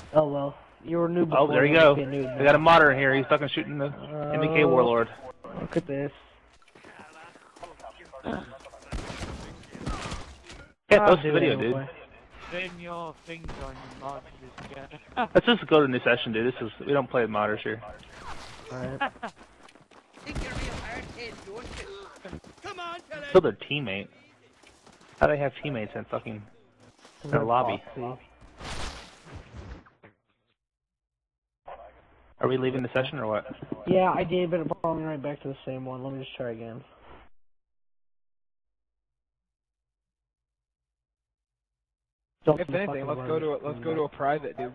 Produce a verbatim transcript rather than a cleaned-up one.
Oh well, you were new before. Oh, there you go. We got a modder in here. He's fucking shooting the uh, N B K Warlord. Look at this. Yeah, post the video, dude. Spin your things on your mod to this guy. Let's just go to new session, dude. This is we don't play with modders here. Alright. Kill their teammate. How do they have teammates in fucking in a lobby? Are we leaving the session or what? Yeah, I did, but it brought me right back to the same one. Let me just try again. If anything, let's go to a, let's go to a private, dude.